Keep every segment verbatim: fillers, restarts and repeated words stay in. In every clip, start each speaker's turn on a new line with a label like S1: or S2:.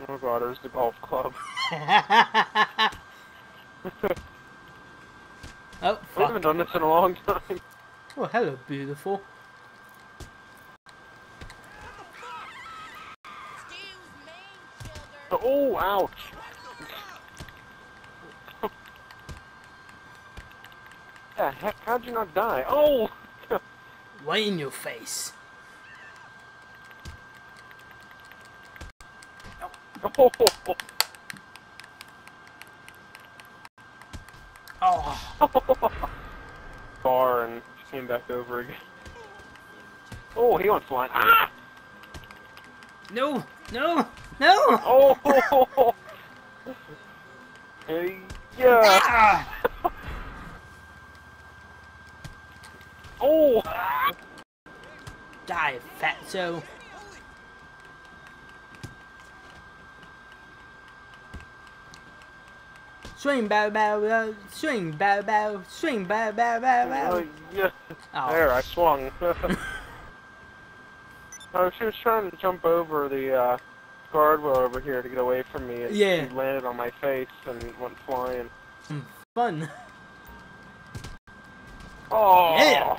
S1: Oh god, there's the golf club.
S2: Oh,
S1: We haven't
S2: fuck.
S1: done this in a long time.
S2: Oh, hello, beautiful.
S1: Oh, ouch. Yeah, heck, how'd you not die? Oh!
S2: Right in your face.
S1: Oh!
S2: Oh.
S1: Bar and came back over again. Oh, he went flying. Ah!
S2: No, no, no!
S1: Oh! Hey, yeah!
S2: Ah!
S1: Oh!
S2: Die, fatso. Swing, bow, bow, bow. Swing, bow, bow. Swing, bow, bow, bow, bow.
S1: Uh, yeah.
S2: Oh.
S1: There, I swung. Oh, she was trying to jump over the uh, guardrail over here to get away from me, and
S2: Yeah.
S1: she landed on my face and went flying.
S2: Fun.
S1: Oh!
S2: Yeah.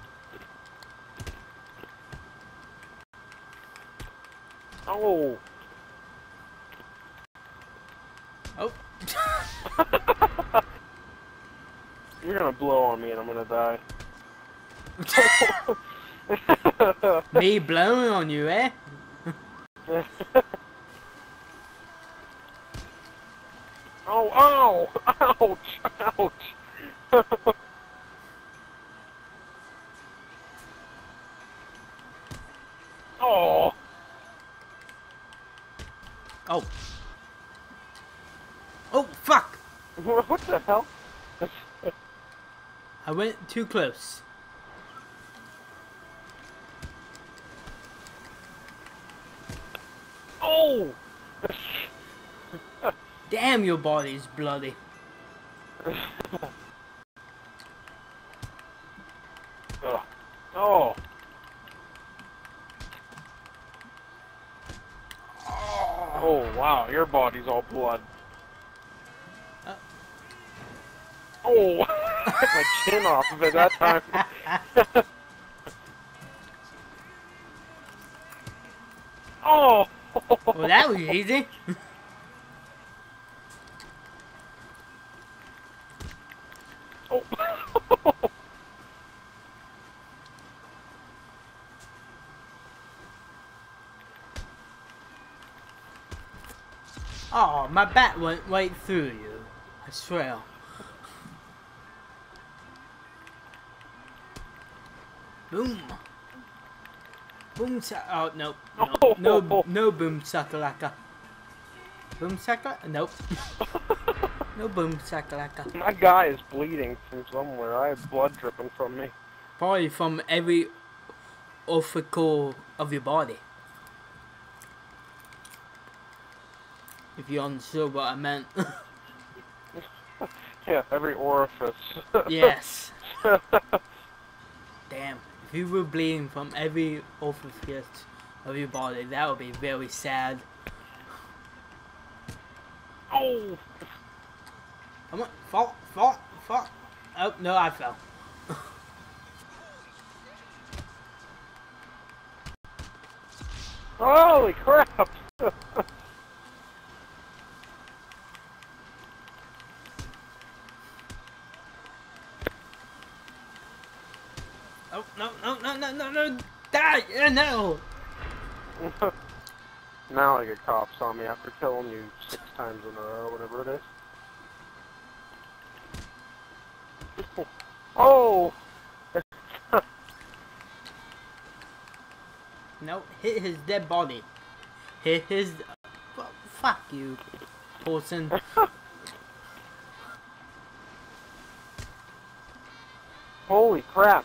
S1: Oh!
S2: Oh.
S1: You're gonna blow on me and I'm gonna die.
S2: Me blowing on you, eh?
S1: Oh, ow! Ouch! Ouch! Oh!
S2: Oh. Oh, fuck!
S1: What the hell?
S2: I went too close.
S1: Oh!
S2: Damn, your body's bloody.
S1: Ugh. Oh! Oh, wow, your body's all blood.
S2: Uh.
S1: Oh! I took my chin off of it that time. Oh!
S2: Well, that was easy.
S1: Oh!
S2: Oh, my bat went right through you. I swear. Boom. Boom sa- oh, no. No, no, no boom sakalaka. Boom sakalaka? Nope. No boom sakalaka.
S1: My guy is bleeding from somewhere. I have blood dripping from me.
S2: Probably from every orifice of your body. If you understood what I meant.
S1: Yeah, every orifice.
S2: Yes. Damn. If you were bleeding from every orifice of your body, that would be very sad.
S1: Oh!
S2: Come on, fall, fall, fall. Oh, no, I fell.
S1: Holy crap!
S2: Oh, no, no, no, no, no, no, die! Uh, no!
S1: Now I get cops on me after killing you six times in a row, whatever it is. Oh!
S2: No, hit his dead body. Hit his... Well, fuck you, person.
S1: Holy crap!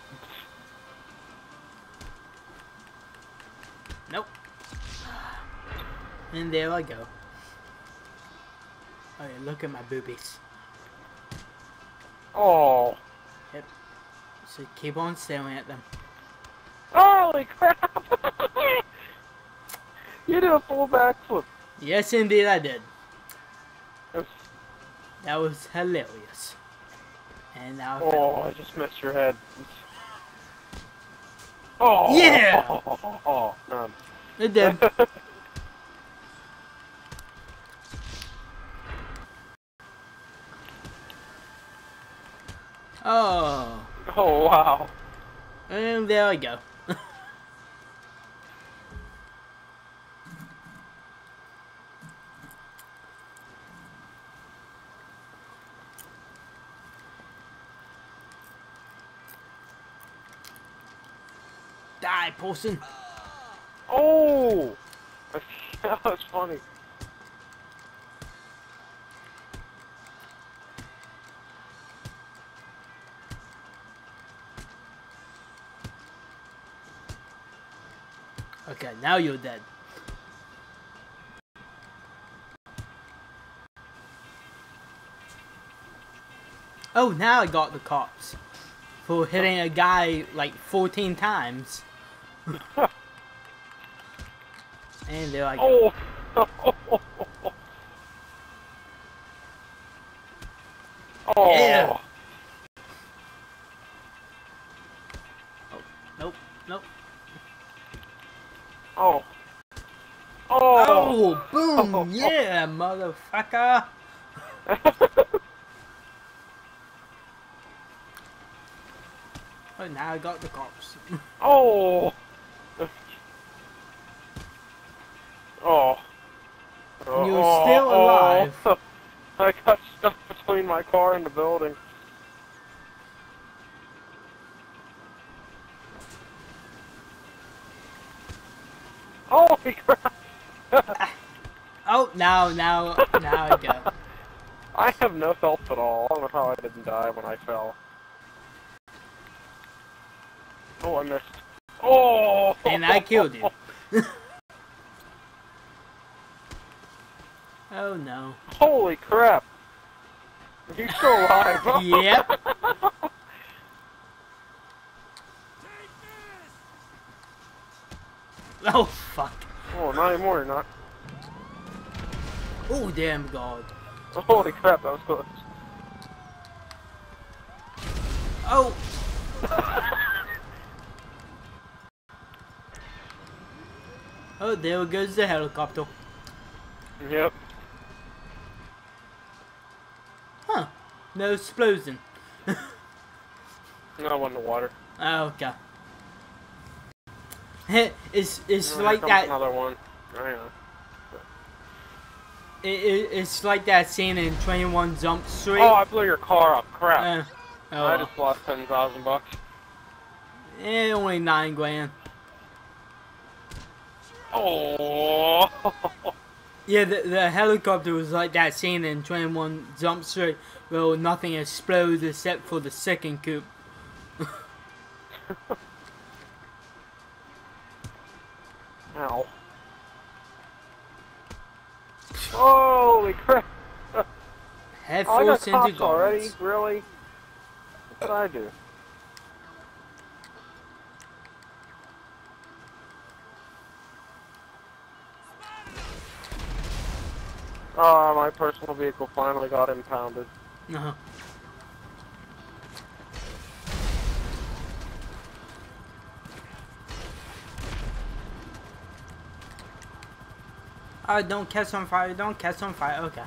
S2: Nope. And there I go. Okay, look at my boobies.
S1: Oh!
S2: Yep. So keep on staring at them.
S1: Holy crap! You did a full backflip.
S2: Yes, indeed, I did.
S1: Oops.
S2: That was hilarious. And now I
S1: Oh,
S2: fell.
S1: I just missed your head. Oh!
S2: Yeah!
S1: Oh, oh, oh, oh. Um.
S2: It did. Oh.
S1: Oh, wow.
S2: And there we go. Die, Paulson.
S1: Oh! That was funny.
S2: Okay, now you're dead. Oh, now I got the cops for hitting a guy like fourteen times. And there I go.
S1: Oh! Oh!
S2: Yeah. Oh, nope, nope.
S1: Oh!
S2: Oh,
S1: Oh!
S2: boom! Yeah, motherfucker! Oh, now I got the cops.
S1: Oh! Oh.
S2: You're
S1: Oh,
S2: still
S1: oh.
S2: alive.
S1: I got stuck between my car and the building. Holy crap!
S2: Oh, now, now, now I go.
S1: I have no health at all. I don't know how I didn't die when I fell. Oh, I missed. Oh!
S2: And I killed you. Oh no.
S1: Holy crap! Are you still alive?
S2: Yep. Oh fuck.
S1: Oh, not anymore, you're not.
S2: Oh damn god.
S1: Holy crap, that was close.
S2: Oh. Oh, there goes the helicopter.
S1: Yep.
S2: Huh. No explosion.
S1: No, I went in the water.
S2: Oh, okay. It's it's
S1: No,
S2: like
S1: here comes
S2: that.
S1: Another one. I know.
S2: It, it, it's like that scene in twenty-one Jump Street.
S1: Oh, I blew your car up. Crap.
S2: Uh, oh,
S1: I
S2: well.
S1: just lost ten thousand bucks.
S2: Eh, only nine grand.
S1: Oh.
S2: Yeah, the, the helicopter was like that scene in twenty-one Jump Street where nothing explodes except for the second coop.
S1: Ow. Holy crap.
S2: Head
S1: Oh, I got
S2: force into
S1: cops already?
S2: guards.
S1: Really? What did I do? Oh, my personal vehicle finally got impounded.
S2: Uh-huh. Oh, don't catch on fire, don't catch on fire, okay.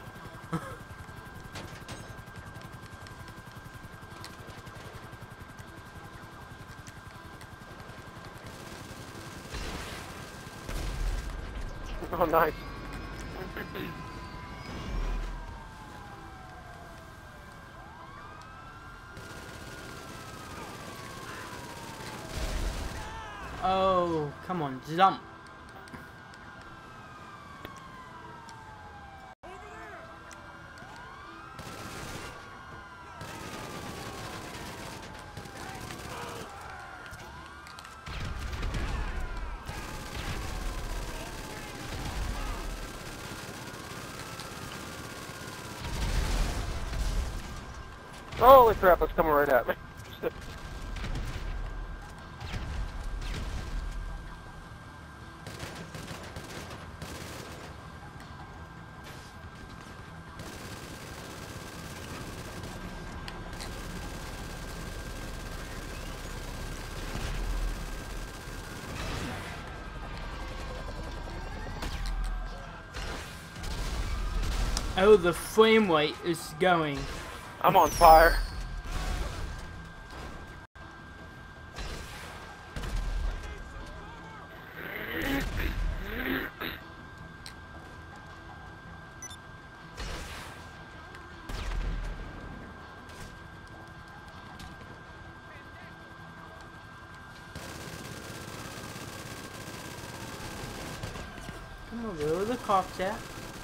S1: Oh, nice.
S2: Oh, come on, jump.
S1: Holy crap, it's coming right at me.
S2: Oh, the frame rate is going.
S1: I'm on fire.
S2: Come on, where are the cops at?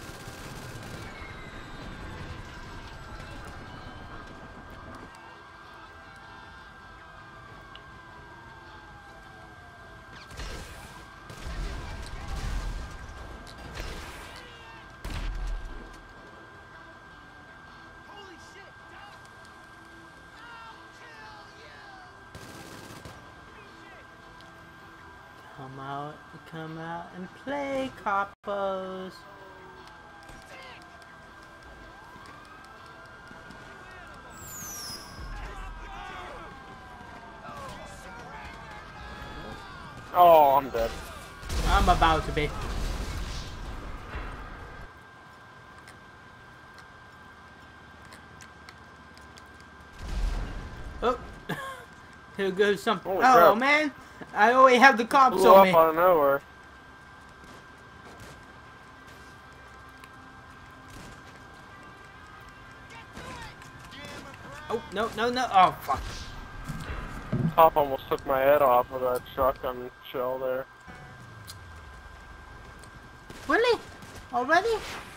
S2: Come out, come out and play, coppers.
S1: Oh, I'm dead.
S2: I'm about to be. Oh, here goes something.
S1: Holy
S2: Oh
S1: crap.
S2: man, I already have the cops
S1: Blew
S2: on
S1: up
S2: me.
S1: out of nowhere.
S2: Oh no no no! Oh fuck!
S1: Top almost took my head off of that shotgun shell there.
S2: Really? Already?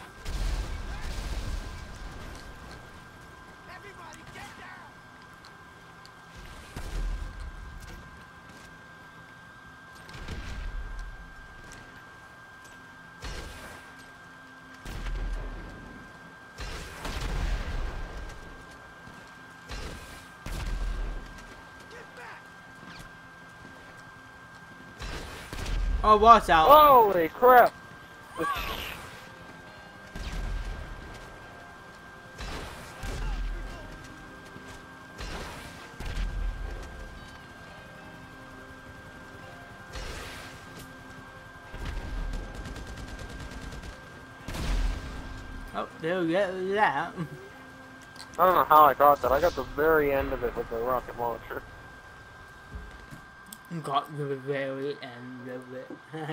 S2: Oh, what's out?
S1: Holy crap!
S2: Oh, there we go. That.
S1: I don't know how I got that. I got the very end of it with the rocket launcher.
S2: Got the very end of it.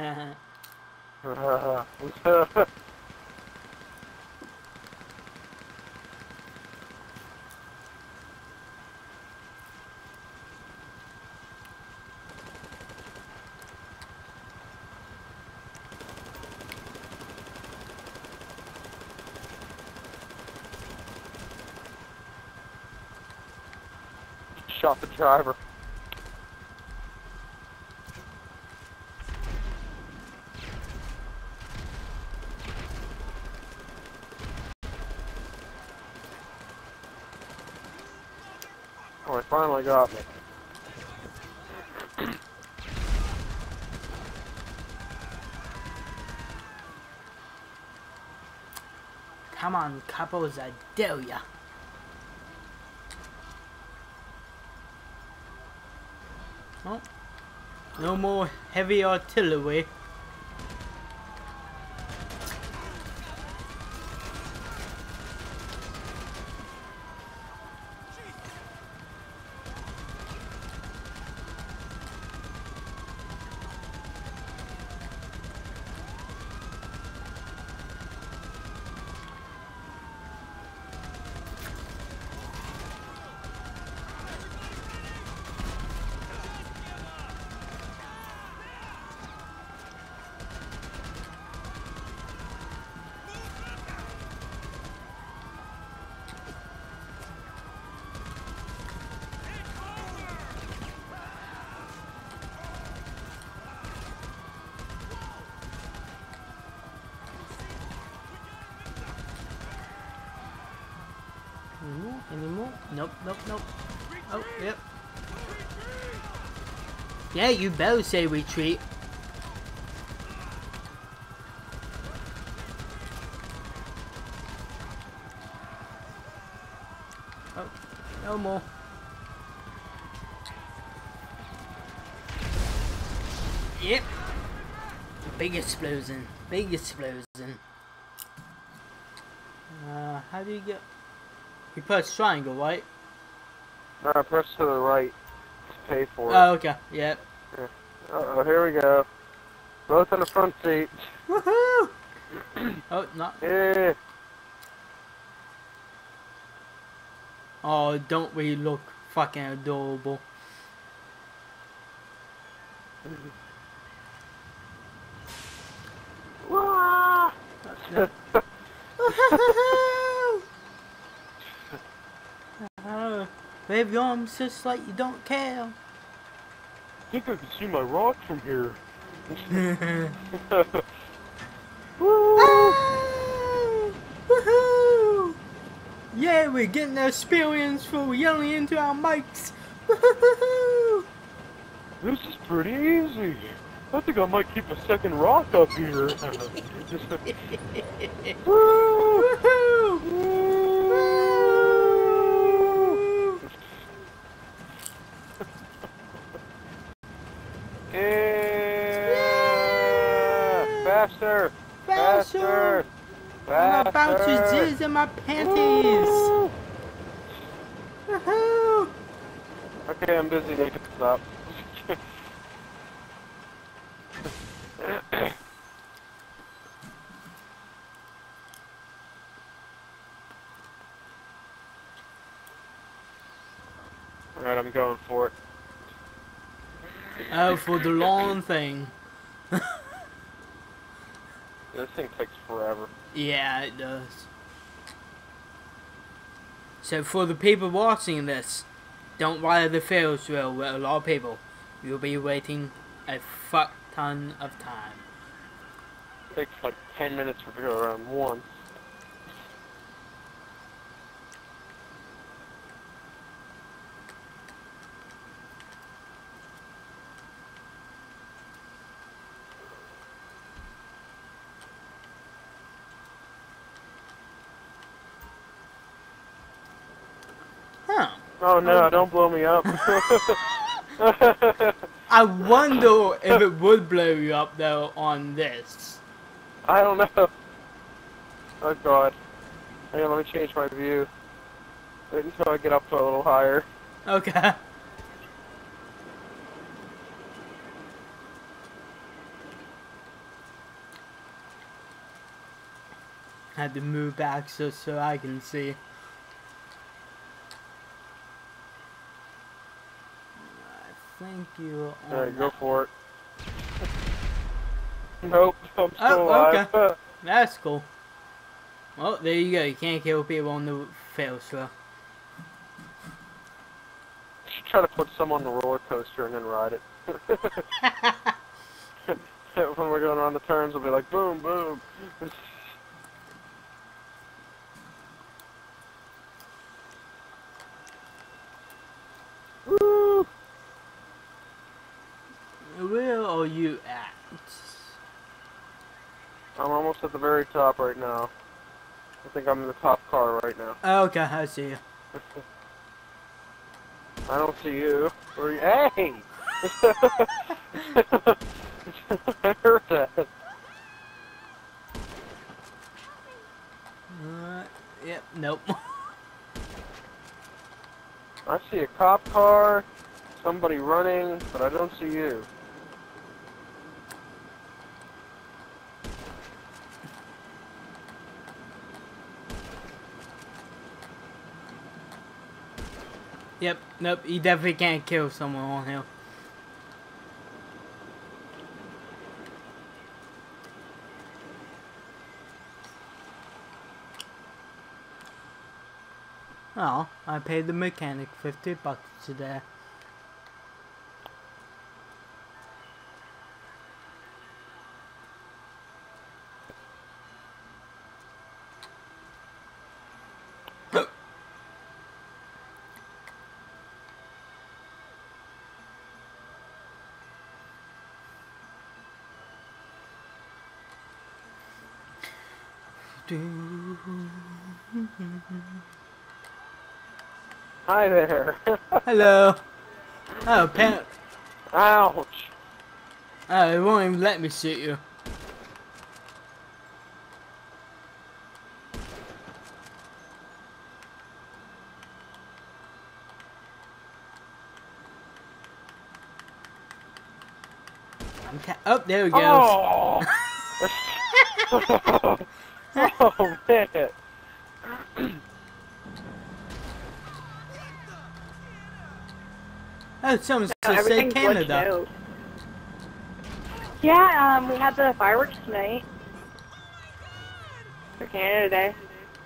S1: Shot the driver. Oh, he finally got me.
S2: Come on, couples, I dare ya. Oh, no more heavy artillery. Anymore? Anymore? Nope, nope, nope. Oh, yep. Yeah, you better say retreat. Oh, no more. Yep. Big explosion. Big explosion. Uh, how do you get... You press triangle, right?
S1: No, press to the right to pay for it.
S2: Oh, okay. Yep.
S1: Yeah. Uh-oh, here we go. Both in the front seat.
S2: Woohoo! Oh, no.
S1: Yeah.
S2: Oh, don't we look fucking adorable?
S1: Wah!
S2: uh, wave your arms just like you don't care.
S1: I think I can see my rock from here. Woo!
S2: Ah! Woohoo! Yeah, we're getting the experience for yelling into our mics. Woohoo!
S1: This is pretty easy. I think I might keep a second rock up here. Woo!
S2: Woohoo!
S1: Woo! Yeah! Faster!
S2: Faster!
S1: Faster!
S2: I'm about to jizz in my panties.
S1: Woo!
S2: Woohoo!
S1: Okay, I'm busy. Make it stop. Alright, I'm going for it.
S2: Oh, for the lawn thing.
S1: This thing takes forever.
S2: Yeah, it does. So for the people watching this, don't ride the Ferris wheel with a lot of people. You'll be waiting a fuck ton of time.
S1: It takes like ten minutes to go around one.
S2: Huh.
S1: Oh no, don't blow me up.
S2: I wonder if it would blow you up though on this.
S1: I don't know. Oh god. Hang on, let me change my view. Wait until I get up to a little higher.
S2: Okay. Had to move back so so I can see. I think you.
S1: Alright, go for it. Nope, I'm still
S2: Oh,
S1: alive.
S2: okay. That's cool. Well, there you go. You can't kill people on the fail swell.
S1: Should try to put some on the roller coaster and then ride it. When we're going around the turns, we'll be like boom, boom. Woo!
S2: Where are you at?
S1: I'm almost at the very top right now. I think I'm in the top car right now.
S2: Okay, I see you.
S1: I don't see you. Where are you? Hey! I heard that.
S2: Uh, yep, nope.
S1: I see a cop car, somebody running, but I don't see you.
S2: Yep, nope, you definitely can't kill someone on here. Oh, I paid the mechanic fifty bucks today.
S1: Hi there.
S2: Hello. Oh, pen.
S1: Ouch.
S2: Oh, it won't even let me shoot you. Okay. Oh, there he goes.
S1: Oh! Oh, man.
S2: Oh, someone
S3: No,
S2: just said
S3: everything's glitched
S2: Canada.
S3: out. Yeah, um, we had the fireworks tonight. For Canada Day.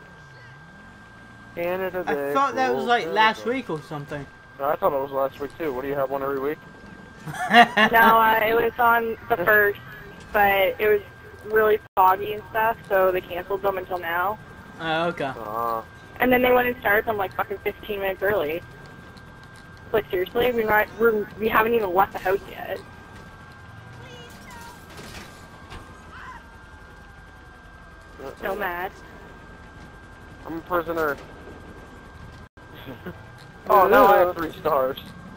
S1: Canada Day.
S2: I thought that was
S1: cool,
S2: like
S1: Canada.
S2: last week or something.
S1: No, I thought it was last week too. What do you have one every week?
S3: No, uh, it was on the first, but it was really foggy and stuff, so they canceled them until now.
S2: Oh, okay.
S1: Uh,
S3: And then they went and started them like fucking fifteen minutes early. Like seriously, we're not, we're, we haven't even left the house yet. So mad.
S1: I'm a prisoner. Oh, now I have three stars.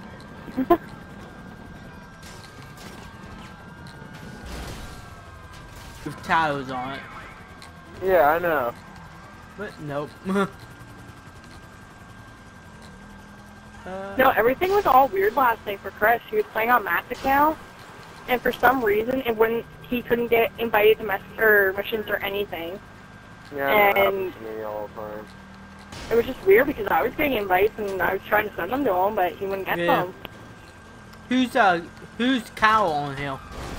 S2: With towers on it.
S1: Yeah, I know.
S2: But nope. uh,
S3: No, everything was all weird last night for Chris. He was playing on Matt's account, and for some reason, it wouldn't. He couldn't get invited to mess or missions or anything.
S1: Yeah, that
S3: And-
S1: happens to me all the time.
S3: It was just weird because I was getting invites and I was trying to send them to him, but he wouldn't get
S2: Yeah.
S3: them.
S2: who's uh who's cow on here?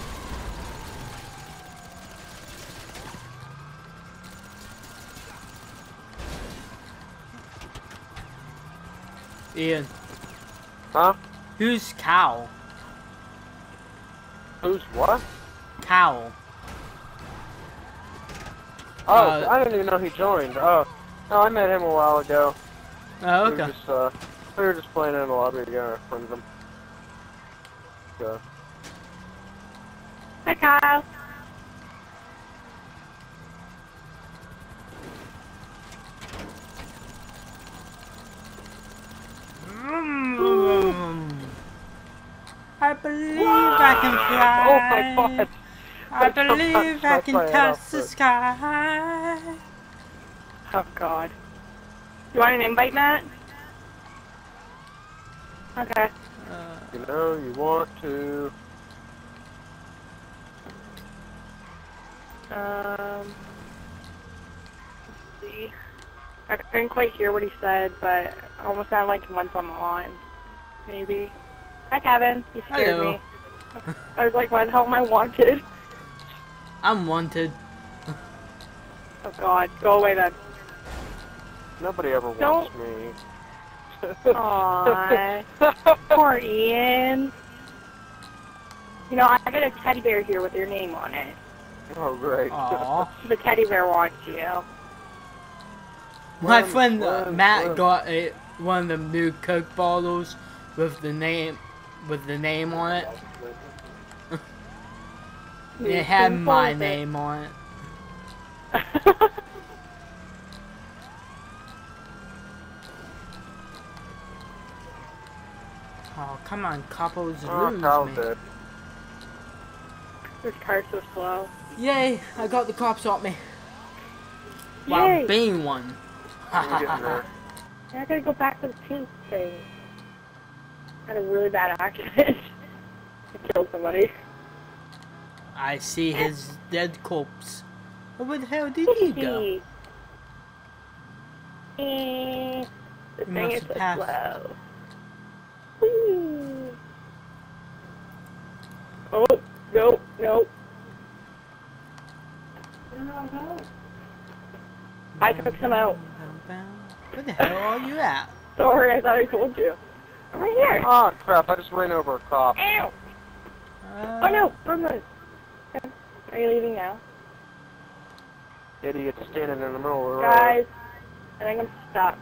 S2: Ian.
S1: Huh?
S2: Who's cow?
S1: Who's what?
S2: Cow.
S1: Oh,
S2: Uh,
S1: I didn't even know he joined. Oh, no, I met him a while ago.
S2: Oh,
S1: We were
S2: okay.
S1: just, uh, we were just playing in the lobby together, friends of him. So.
S3: Hi, Kyle.
S2: I believe I can fly.
S1: Oh my god!
S2: I believe I
S1: That's
S2: can
S1: my head
S2: touch
S1: off
S2: the
S1: the-
S2: sky.
S3: Oh, God. You want an invite, Matt? Okay.
S2: Uh,
S1: You know, you want to.
S3: Um, let's see. I couldn't quite hear what he said, but it almost sounded like he went on the line. Maybe. Hi, Kevin. You scared
S2: Hello.
S3: me. I was like, why the hell am I wanted?
S2: I'm wanted.
S3: Oh, God. Go away, then.
S1: Nobody ever
S3: Don't-
S1: wants me.
S3: Aww. Poor Ian. You know, I got a teddy bear here with your name on it.
S1: Oh, great.
S2: Aw.
S3: The teddy bear wants you.
S2: My
S1: When-
S2: friend uh,
S1: when-
S2: Matt
S1: when-
S2: got a, one of them new Coke bottles with the name with the name on it. It had
S3: Whose
S2: my
S3: fault is it?
S2: name on it. Oh, come on, couples
S1: Oh,
S2: lose
S1: Kyle's
S2: me.
S1: dead.
S3: This car's so slow.
S2: Yay, I got the cops on me. While
S3: Yay!
S2: being one.
S1: I'm getting there.
S3: Yeah, I gotta go back to the pink thing. Had a really bad accident. I killed somebody.
S2: I see his dead corpse. Where the hell did he go?
S3: Eh, the
S2: You
S3: thing
S2: must
S3: is
S2: have
S3: so
S2: passed.
S3: slow. Whee. Oh, no, no. I took some out.
S2: Where the hell are you at?
S3: Sorry, I thought I told you. I'm right here.
S1: Oh, crap, I just ran over a cop.
S3: Ow!
S2: Uh,
S3: Oh no, Brooklyn. Are you leaving now?
S1: Idiot standing in the middle of the road.
S3: Guys, I think I'm stuck.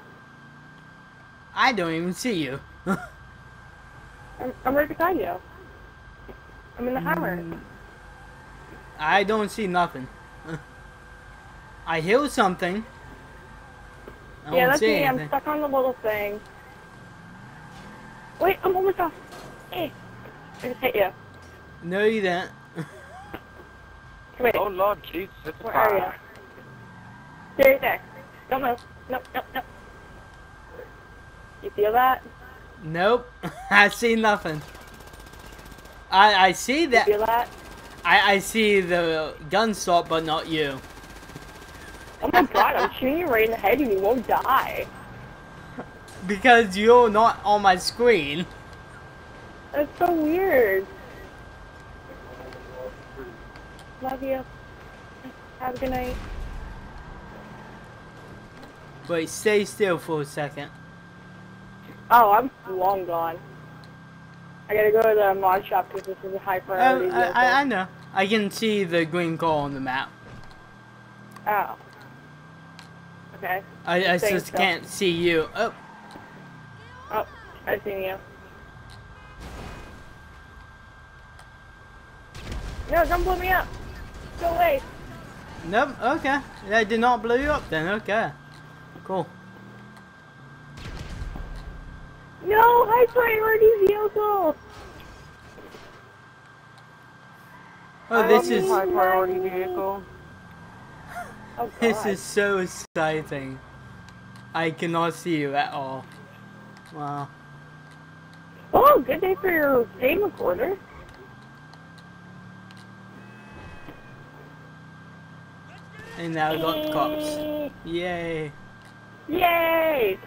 S2: I don't even see you.
S3: I'm, I'm right beside you. I'm in the hammer.
S2: Mm, I don't see nothing. I hear something. I
S3: Yeah,
S2: don't
S3: that's
S2: see
S3: me. I'm
S2: anything.
S3: stuck on the little thing. Wait, I'm almost off. Hey, I just hit you.
S2: No, you didn't.
S3: Wait,
S1: Oh, Lord Jesus, it's a
S3: where are
S1: fire.
S3: you? There, there. Don't move. Nope, nope, nope. You feel that?
S2: Nope. I see nothing. I I see that.
S3: You feel that?
S2: I I see the gun slot, but not you.
S3: Oh my god, I'm shooting you right in the head and you won't die.
S2: Because you're not on my screen.
S3: That's so weird. Love you. Have a good night.
S2: Wait, stay still for a second.
S3: Oh, I'm long gone. I gotta go to the mod shop because this is a high
S2: Uh,
S3: priority vehicle.
S2: I, I I know. I can see the green car on the map.
S3: Oh. Okay.
S2: I I
S3: Thanks,
S2: just
S3: Phil.
S2: can't see you. Oh.
S3: Oh, I see you. No, don't blow me up. Go away.
S2: Nope. Okay. That did not blow you up then. Okay. Cool.
S3: No, high priority vehicle.
S2: Oh,
S1: I
S2: this
S1: love
S2: is
S1: high priority vehicle.
S3: Oh,
S2: this
S3: God.
S2: is so exciting. I cannot see you at all. Wow.
S3: Oh, good day for your game recorder.
S2: And now I got cops.
S3: Eh,
S2: Yay.
S3: Yay!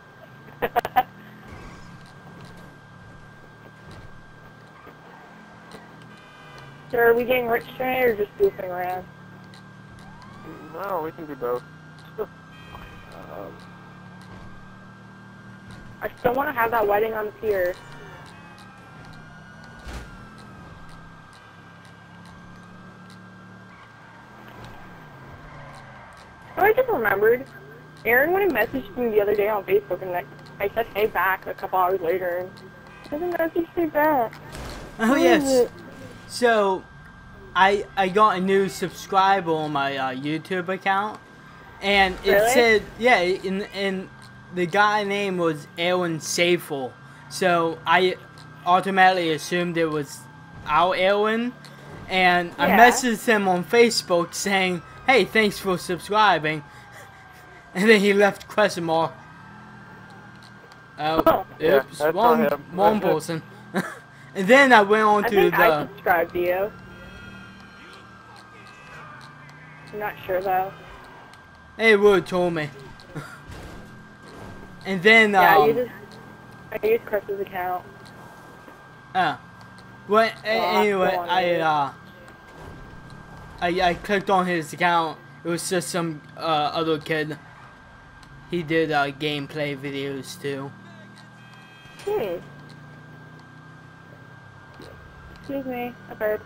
S3: So are we getting rich tonight or just goofing around?
S1: No, we can do both.
S3: Um, I still want to have that wedding on the pier. So I just remembered, Aaron would have messaged me the other day on Facebook, and I, I said hey back a couple hours later, and he doesn't message me back.
S2: Oh
S3: Where is
S2: yes.
S3: it?
S2: So, I I got a new subscriber on my uh, YouTube account, and it
S3: Really?
S2: said yeah, and and the guy name was Aaron Safel. So I automatically assumed it was our Aaron, and I
S3: Yeah.
S2: messaged him on Facebook saying, "Hey, thanks for subscribing," and then he left question mark. Oh,
S1: Yeah,
S2: oops,
S1: that's
S2: one
S1: not him.
S2: one person. And then I went on
S3: I
S2: to
S3: think
S2: the.
S3: I subscribed to you. I'm not sure though.
S2: Hey, Wood told me. And then,
S3: Yeah,
S2: um,
S3: you just I used Chris's account.
S2: uh, well, a-
S3: Well,
S2: anyway,
S3: go on,
S2: I,
S3: Wood.
S2: uh, I, I clicked on his account. It was just some, uh, other kid. He did, uh, gameplay videos, too.
S3: Hmm. Excuse me, a bird.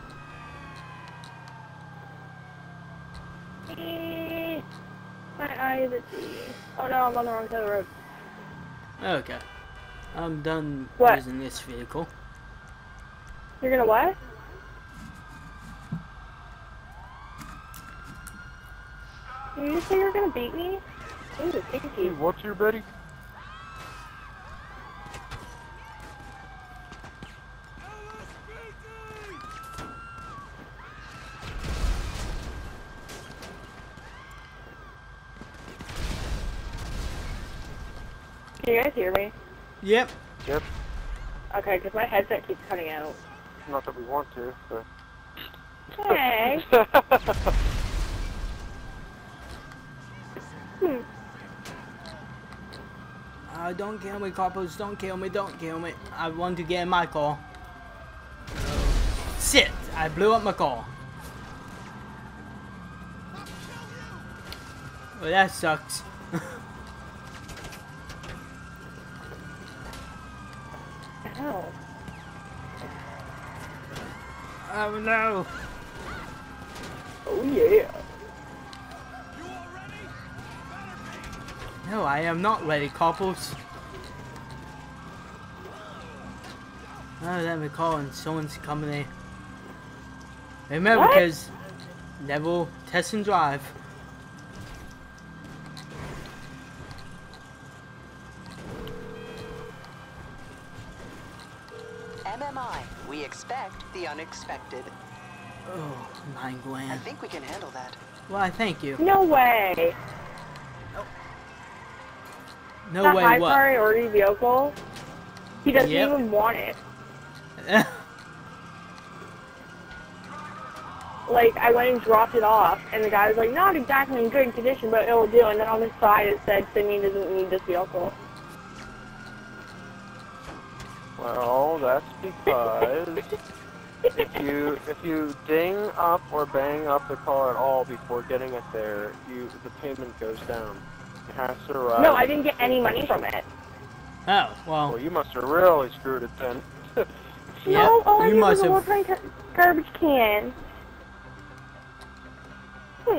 S3: Eh, My eyes itchy. Oh no, I'm on the wrong side of the road.
S2: Okay. I'm done
S3: What?
S2: using this vehicle.
S3: You're gonna what? Did you say you were gonna beat me? Ooh,
S1: Hey,
S3: pinky.
S1: what's your buddy?
S3: Can you guys hear me?
S2: Yep.
S1: Yep.
S3: Okay, because my headset keeps cutting out.
S1: Not that we want to, but.
S3: Hey. Hmm.
S2: Uh, don't kill me, coppers. Don't kill me. Don't kill me. I want to get in my car. Shit! I blew up my car. Well, that sucks.
S3: Ow.
S2: Oh no!
S3: Oh yeah.
S2: No, I am not ready, couples. Oh, let me call in someone's company. Remember,
S3: What?
S2: because never test and drive.
S4: M M I, we expect the unexpected.
S2: Oh, nine
S4: I
S2: grand.
S4: think we can handle that.
S2: Why, thank you.
S3: No way.
S2: No
S3: That
S2: way,
S3: high
S2: what?
S3: priority vehicle. He doesn't
S2: Yep.
S3: even want it. like, I went and dropped it off, and the guy was like, not exactly in good condition, but it'll do. And then on the side it said, Sydney doesn't need this vehicle.
S1: Well, that's because if you if you ding up or bang up the car at all before getting it there, you the payment goes down. It has to arrive.
S3: No, I didn't get any money from it.
S2: Oh, well.
S1: Well, you must have really screwed it then.
S3: No, all I
S2: you
S3: did
S2: must
S3: was a
S2: have.
S3: one-time gar- garbage can. Hmm.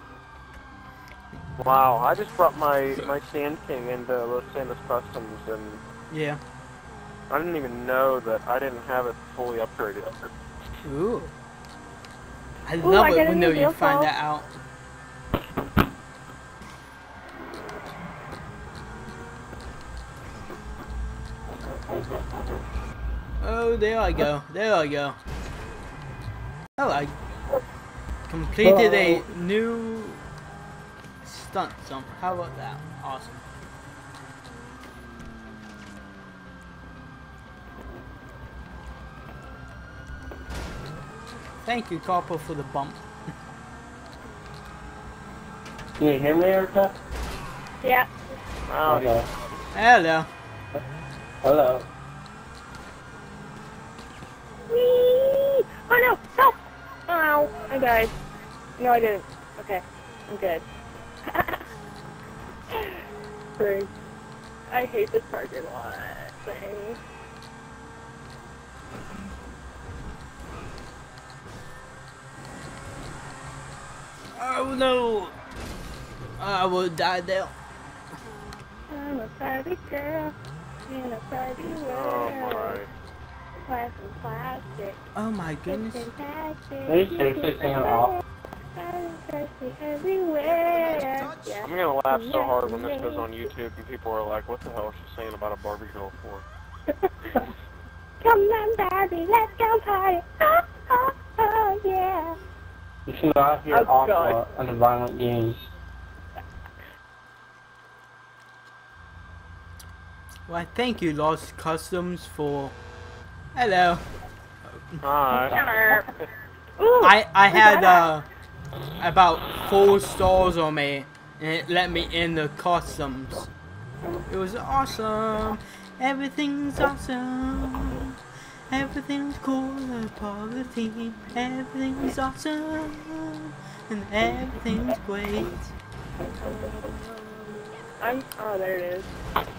S1: Wow, I just brought my my Sand King into Los Santos Customs, and
S2: Yeah.
S1: I didn't even know that I didn't have it fully upgraded.
S2: Ooh. I
S3: Ooh,
S2: love
S3: I
S2: it
S3: get a
S2: when
S3: new
S2: you
S3: vehicle.
S2: find that out. Oh, there I go. There I go. Oh, I completed a new stunt jump. How about that? Awesome. Thank you, Copper, for the bump.
S5: Can you hear me, Erica?
S3: Yeah.
S1: Wow.
S5: Okay.
S2: Hello.
S5: Hello.
S3: Whee! Oh no! Help! Ow! I died. No, I didn't. Okay. I'm good. Freak. I hate this parking lot thing.
S2: Oh no! I will die there.
S3: I'm a party girl in a party
S1: Oh
S3: world.
S1: my.
S3: Plastic, plastic.
S2: Oh my goodness.
S3: It's fantastic.
S5: Are you seriously singing off?
S3: Everywhere. Yeah.
S1: I'm gonna laugh so hard when this goes on YouTube and people are like, what the hell is she saying about a Barbie girl for?
S3: Come on, Barbie, let's go party. Oh, oh, oh, yeah.
S5: You should not hear
S3: Oh, God.
S5: Aqua and the violent games.
S2: Well, thank you, Lost Customs, for. Hello.
S1: Hi.
S3: Ooh,
S2: I I
S3: we
S2: had
S3: got
S2: uh about four stars on me, and it let me in the customs. It was awesome. Everything's awesome. Everything's cool. Part of the team. Everything's awesome, and everything's great.
S3: I'm, oh, there it is.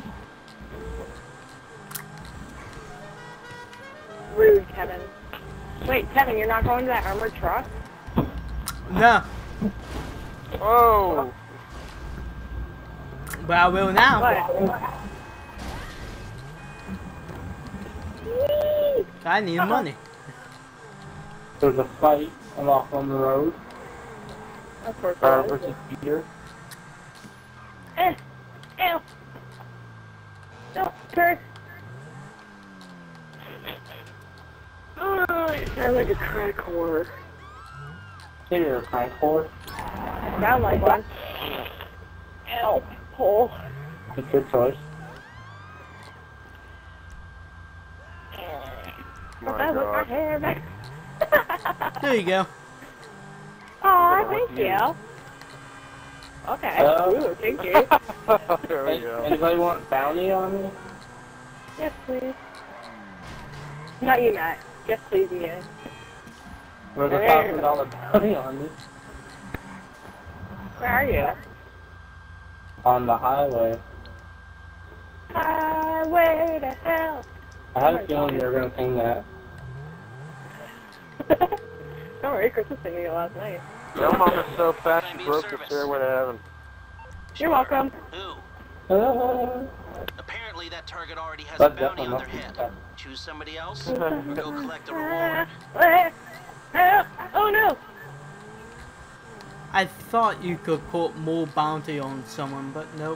S3: Rude, Kevin. Wait, Kevin, you're not going to that armored truck?
S2: No,
S1: Whoa!
S2: but I will now.
S3: What? Whee!
S2: I need money.
S5: There's a fight off on the road.
S3: Of course
S5: Car
S3: it is.
S5: versus Peter.
S3: Eh, ew. Don't curse. Oh, you sound like a crack whore.
S5: Peter, a crank horse.
S3: Sound like one. Ew, hole.
S5: It's your choice.
S1: My
S3: I whip my
S1: God.
S3: hair back.
S2: There you go.
S3: Aw, thank you. Okay,
S5: Uh,
S3: ooh, thank you.
S1: There we
S5: Any-
S1: go.
S5: Anybody want bounty on me?
S3: Yes, please. Not you, Matt. Yes, please, Ian.
S5: There's a thousand dollar bounty on me.
S3: Where are you?
S5: On the highway.
S3: Highway to hell.
S5: I had a feeling you were gonna sing that.
S3: Don't worry, Chris was singing it last night.
S1: Your mom is so fat she broke the stairway to heaven.
S3: You're welcome.
S6: Who?
S5: Uh,
S6: Apparently that target already has a
S5: That's
S6: bounty on their
S5: definitely
S6: head.
S5: not-
S6: Choose somebody else, or go collect the reward.
S3: Oh no!
S2: I thought you could put more bounty on someone, but nope.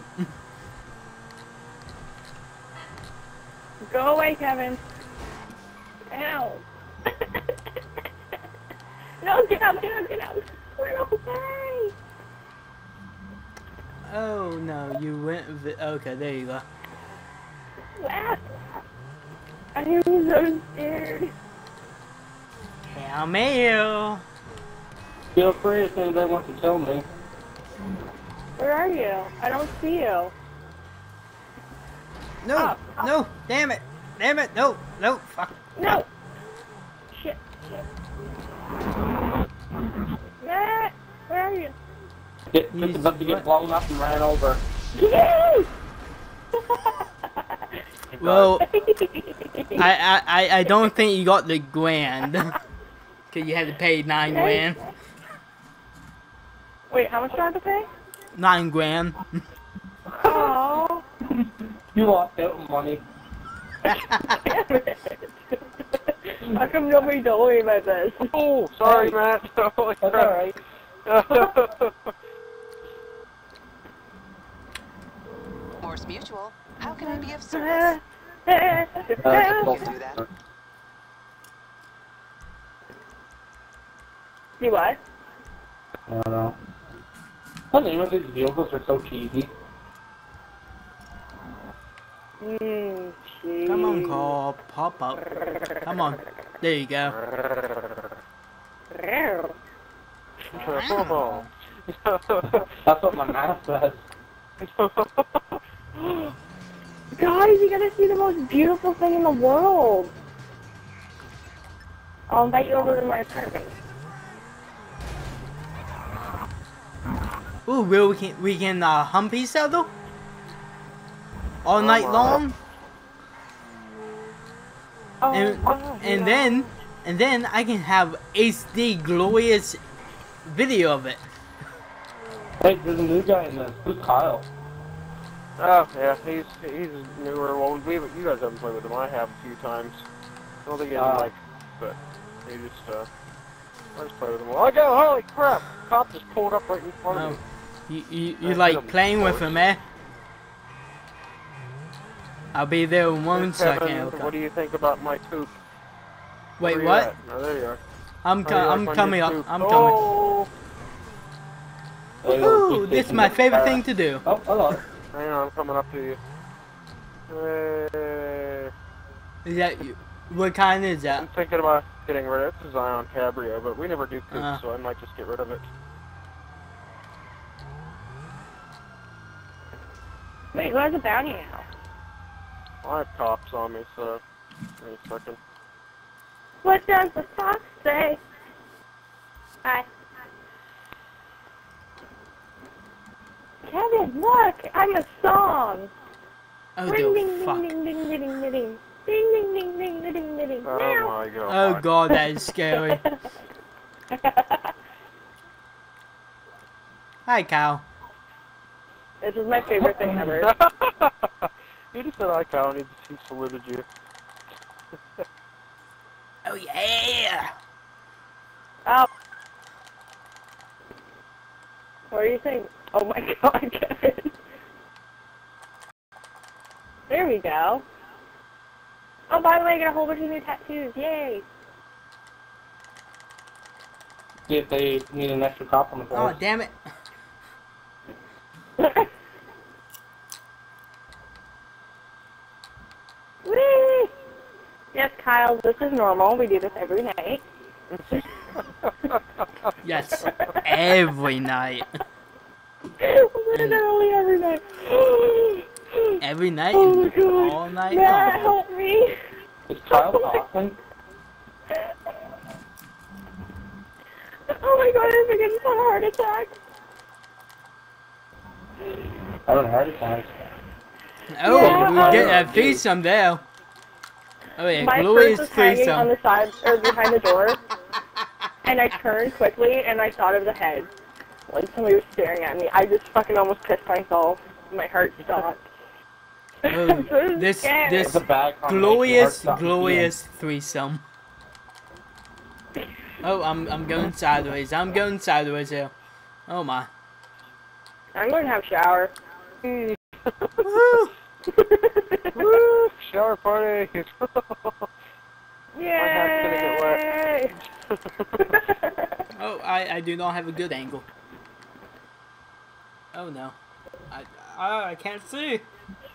S3: Go away, Kevin. Ow. No, get out, get out, get out. We're okay.
S2: Oh no, you went. Vi okay, there you go.
S3: Ah. I'm so scared.
S2: Hail Mail.
S5: Feel free if anybody wants to kill me.
S3: Where are you? I don't see you.
S2: No,
S3: Oh.
S2: no, damn it, damn it, no, no, fuck.
S3: No! Shit, shit. Matt, where are you?
S5: Get,
S2: He's
S5: just about to get
S2: what?
S5: blown up and ran over.
S3: Yay!
S2: Well, I, I, I don't think you got the grand. Cause you had to pay nine grand.
S3: Wait, how much do I have to pay?
S2: Nine grand.
S3: Oh,
S5: You lost out on money.
S3: damn it. How come nobody told me about this?
S1: Oh, sorry,
S5: Hey.
S1: Matt. Holy
S5: That's
S1: crap.
S5: alright.
S4: Morse Mutual. How can I be of service?
S5: Uh,
S4: You can do that.
S3: See what?
S5: I don't know. The name of these vehicles are so cheesy.
S3: Mmm, cheese.
S2: Come on, call, pop up. Come on, there you go.
S1: Oh.
S5: That's what my math says.
S3: Guys, you gotta see the most beautiful thing in the world. I'll invite you over to my apartment.
S2: Ooh, will we can we can uh, humpy saddle all night
S1: my.
S2: long,
S3: Oh,
S2: and
S3: oh,
S2: and
S3: yeah.
S2: then and then I can have H D glorious video of it.
S5: Hey, there's a new guy in this. Who's Kyle?
S1: Oh, yeah, he's he's newer. Well, we you guys haven't played with him. I have a few times. I don't think he
S5: Ah.
S1: like, but he just uh, I just play with him. Well, I go, holy crap! Cop just pulled up right in front of
S2: Oh,
S1: me.
S2: you you,
S1: I
S2: you like
S1: hit him,
S2: playing
S1: of
S2: with
S1: course.
S2: him, eh? I'll be there in one
S1: Kevin,
S2: second.
S1: what do you think about my poop?
S2: Wait,
S1: Where you
S2: what?
S1: at? Oh, there you are.
S2: I'm
S1: How
S2: co
S1: do you like
S2: I'm
S1: my
S2: coming
S1: new
S2: up.
S1: poop?
S2: I'm coming.
S1: Oh,
S2: Woohoo! This is my favorite thing to do.
S5: Oh, hello.
S1: hang on, I'm coming up to you. Hey.
S2: Is that you? What kind is
S1: I'm
S2: that?
S1: thinking about getting rid of it. This is Zion Cabrio, but we never do poop,
S2: Uh.
S1: so I might just get rid of it.
S3: Wait, who has a bounty now?
S1: I have cops on me, so wait a second.
S3: What does the fox say? Hi. Kevin, look! I'm a song!
S2: Oh,
S3: Ding
S2: the
S3: ding ding
S2: fuck.
S3: ding ding ding ding ding. Ding ding ding ding ding ding ding ding.
S1: Oh
S3: Meow.
S1: my god.
S2: Oh god, that is scary. Hi, cow.
S3: This is my favorite thing ever.
S1: You just said I cow and he just he saluted you.
S2: Oh yeah.
S3: Oh. What are you saying? Oh my god, Kevin. There we go. Oh, by the way, I got a whole bunch of new tattoos. Yay.
S5: See if they need an extra cop on the
S2: Oh
S5: force.
S2: damn it.
S3: Whee! Yes, Kyle, this is normal. We do this every night.
S2: Yes, every night.
S3: Literally every night.
S2: Every night
S3: Oh my
S2: and
S3: god.
S2: all night
S3: Matt,
S2: long.
S3: help me.
S5: Is Kyle talking?
S3: Oh my god, I'm getting a heart attack.
S5: Having a heart attack.
S2: Oh,
S3: Yeah,
S2: we
S3: I-
S2: get a threesome there. Oh yeah,
S3: My
S2: glorious
S3: purse was hanging on
S2: threesome.
S3: the side, or behind the door, and I turned quickly, and I thought of the head. Like somebody was staring at me. I just fucking almost pissed myself. My heart stopped.
S2: Oh,
S3: I'm so
S2: this
S3: scared.
S2: this
S5: It's a bad combination.
S2: glorious,
S5: Heart stop and
S2: glorious threesome. Oh, I'm I'm going sideways. I'm going sideways here. Oh my.
S3: I'm going to have a shower.
S2: Woo!
S1: Woo! Shower party!
S3: Yay!
S2: Oh, I I do not have a good angle. Oh no. I I, I can't see.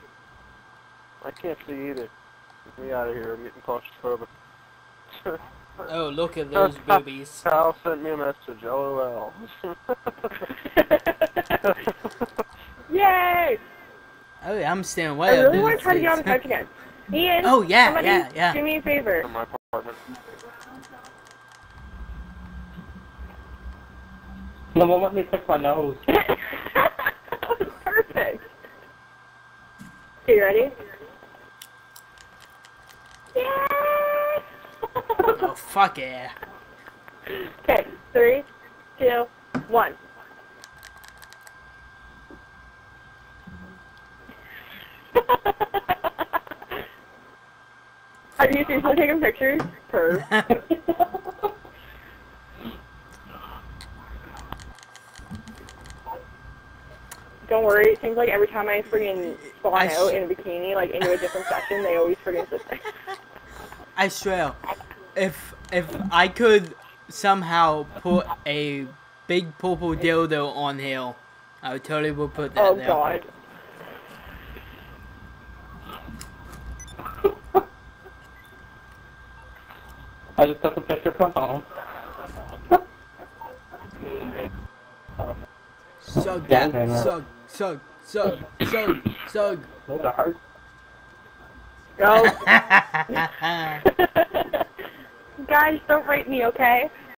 S1: I can't see either. Get me out of here. I'm getting claustrophobic.
S2: Oh, look at those boobies.
S1: Kyle sent me a message, LOL.
S3: Yay!
S2: Oh, yeah, I'm staying
S3: I
S2: away.
S3: really want to try to get on the couch again. Ian,
S2: Oh, yeah,
S3: somebody
S2: yeah, yeah.
S3: do me a favor.
S1: From my apartment.
S5: No, won't let me fix my nose.
S3: That was perfect. Okay, you ready? Yay!
S2: Oh, fuck yeah.
S3: Okay, three, two, one. Are you seriously taking pictures? Perv. Don't worry, it seems like every time I friggin' spawn
S2: I
S3: out
S2: sh-
S3: in a bikini, like into a different section, they always friggin' sit there.
S2: I swear, if if I could somehow put a big purple dildo on here, I would totally would put that
S3: Oh
S2: there.
S3: god.
S5: I just took a picture from home.
S2: Suck
S5: Yeah,
S2: that,
S5: man, right.
S2: suck, suck, suck, suck, suck.
S5: Those are hard.
S3: Go. Guys, don't rape me, okay?